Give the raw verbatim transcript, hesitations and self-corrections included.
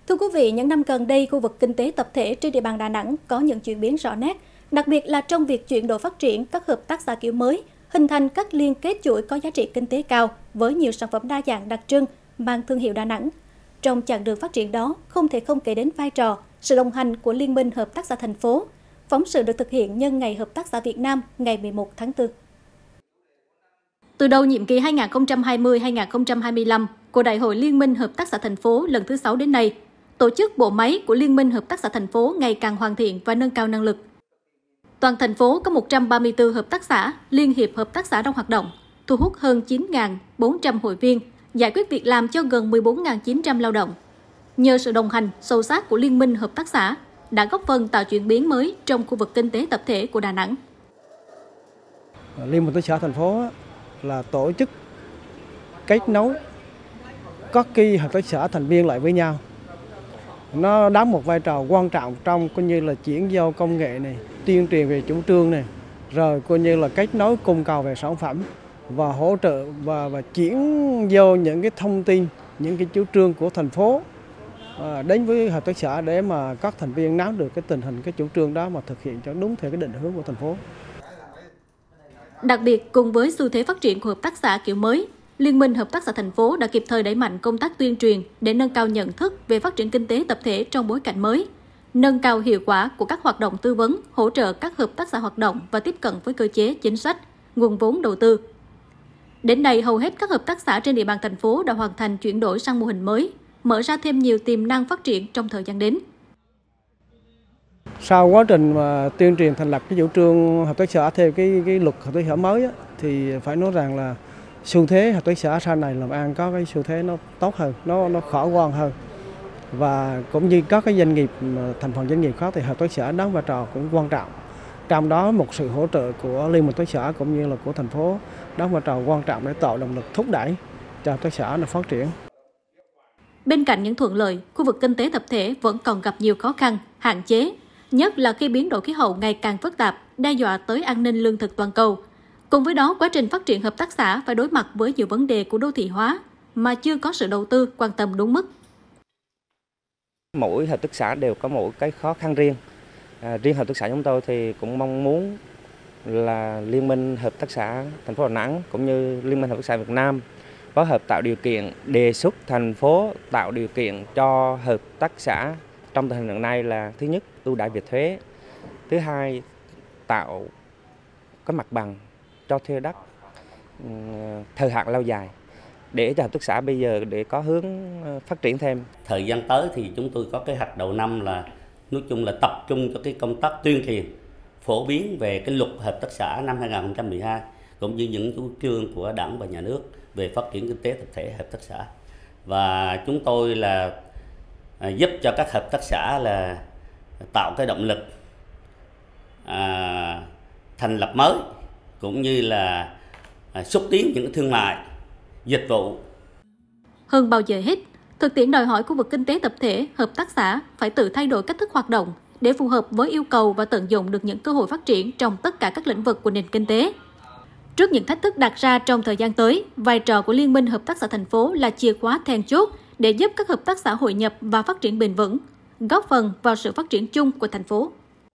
Thưa quý vị, những năm gần đây, khu vực kinh tế tập thể trên địa bàn Đà Nẵng có những chuyển biến rõ nét, đặc biệt là trong việc chuyển đổi phát triển các hợp tác xã kiểu mới, hình thành các liên kết chuỗi có giá trị kinh tế cao với nhiều sản phẩm đa dạng đặc trưng, mang thương hiệu Đà Nẵng. Trong chặng đường phát triển đó, không thể không kể đến vai trò, sự đồng hành của Liên minh Hợp tác xã thành phố. Phóng sự được thực hiện nhân ngày Hợp tác xã Việt Nam ngày mười một tháng tư. Từ đầu nhiệm kỳ hai nghìn không trăm hai mươi đến hai nghìn không trăm hai mươi lăm của Đại hội Liên minh Hợp tác xã thành phố lần thứ sáu đến nay, tổ chức bộ máy của Liên minh Hợp tác xã thành phố ngày càng hoàn thiện và nâng cao năng lực. Toàn thành phố có một trăm ba mươi tư hợp tác xã, liên hiệp hợp tác xã đang hoạt động, thu hút hơn chín nghìn bốn trăm hội viên, giải quyết việc làm cho gần mười bốn nghìn chín trăm lao động. Nhờ sự đồng hành sâu sát của Liên minh Hợp tác xã, đã góp phần tạo chuyển biến mới trong khu vực kinh tế tập thể của Đà Nẵng. Liên minh Hợp tác xã thành phố là tổ chức kết nối các cái hợp tác xã thành viên lại với nhau. Nó đóng một vai trò quan trọng trong coi như là chuyển giao công nghệ này, tuyên truyền về chủ trương này, rồi coi như là kết nối cung cầu về sản phẩm và hỗ trợ và và chuyển giao những cái thông tin, những cái chủ trương của thành phố đến với hợp tác xã để mà các thành viên nắm được cái tình hình cái chủ trương đó mà thực hiện cho đúng theo cái định hướng của thành phố. Đặc biệt, cùng với xu thế phát triển của hợp tác xã kiểu mới, Liên minh Hợp tác xã thành phố đã kịp thời đẩy mạnh công tác tuyên truyền để nâng cao nhận thức về phát triển kinh tế tập thể trong bối cảnh mới, nâng cao hiệu quả của các hoạt động tư vấn, hỗ trợ các hợp tác xã hoạt động và tiếp cận với cơ chế, chính sách, nguồn vốn đầu tư. Đến nay, hầu hết các hợp tác xã trên địa bàn thành phố đã hoàn thành chuyển đổi sang mô hình mới, mở ra thêm nhiều tiềm năng phát triển trong thời gian đến. Sau quá trình mà tuyên truyền thành lập cái chủ trương hợp tác xã theo cái cái luật hợp tác xã mới á, thì phải nói rằng là xu thế hợp tác xã sau này làm ăn có cái xu thế nó tốt hơn, nó nó khả quan hơn, và cũng như các cái doanh nghiệp thành phần doanh nghiệp khác thì hợp tác xã đóng vai trò cũng quan trọng. Trong đó một sự hỗ trợ của Liên minh Hợp tác xã cũng như là của thành phố đóng vai trò quan trọng để tạo động lực thúc đẩy cho hợp tác xã nó phát triển. Bên cạnh những thuận lợi, khu vực kinh tế tập thể vẫn còn gặp nhiều khó khăn, hạn chế, nhất là khi biến đổi khí hậu ngày càng phức tạp, đe dọa tới an ninh lương thực toàn cầu. Cùng với đó, quá trình phát triển hợp tác xã phải đối mặt với nhiều vấn đề của đô thị hóa mà chưa có sự đầu tư quan tâm đúng mức. Mỗi hợp tác xã đều có mỗi cái khó khăn riêng. À, riêng hợp tác xã chúng tôi thì cũng mong muốn là Liên minh Hợp tác xã thành phố Đà Nẵng cũng như Liên minh Hợp tác xã Việt Nam phối hợp tạo điều kiện, đề xuất thành phố tạo điều kiện cho hợp tác xã trong tình hình hiện nay là thứ nhất ưu đãi về thuế, thứ hai tạo cái mặt bằng cho thuê đất thời hạn lâu dài để cho hợp tác xã bây giờ để có hướng phát triển thêm. Thời gian tới thì chúng tôi có kế hoạch đầu năm là nói chung là tập trung cho cái công tác tuyên truyền phổ biến về cái luật hợp tác xã năm hai nghìn không trăm mười hai cũng như những chủ trương của Đảng và Nhà nước về phát triển kinh tế tập thể hợp tác xã, và chúng tôi là giúp cho các hợp tác xã là tạo cái động lực à, thành lập mới cũng như là à, xúc tiến những thương mại dịch vụ. Hơn bao giờ hết, thực tiễn đòi hỏi khu vực kinh tế tập thể, hợp tác xã phải tự thay đổi cách thức hoạt động để phù hợp với yêu cầu và tận dụng được những cơ hội phát triển trong tất cả các lĩnh vực của nền kinh tế. Trước những thách thức đặt ra trong thời gian tới, vai trò của Liên minh Hợp tác xã thành phố là chìa khóa then chốt để giúp các hợp tác xã hội nhập và phát triển bền vững, góp phần vào sự phát triển chung của thành phố.